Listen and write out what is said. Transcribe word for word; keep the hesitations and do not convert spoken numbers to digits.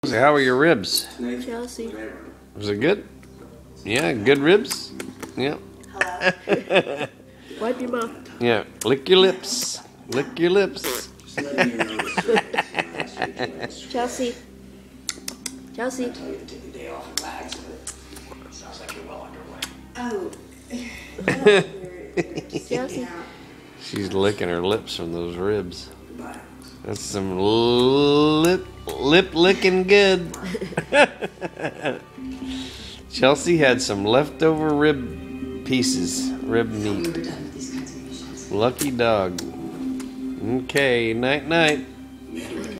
How are your ribs? Chelsea. Was it good? Yeah, good ribs? Yeah. Wipe your mouth. Yeah, lick your lips. Lick your lips. Chelsea. Chelsea. Oh. Chelsea. She's licking her lips from those ribs. That's some lip lip licking good. Chelsea had some leftover rib pieces, rib meat. Lucky dog. Okay, night night.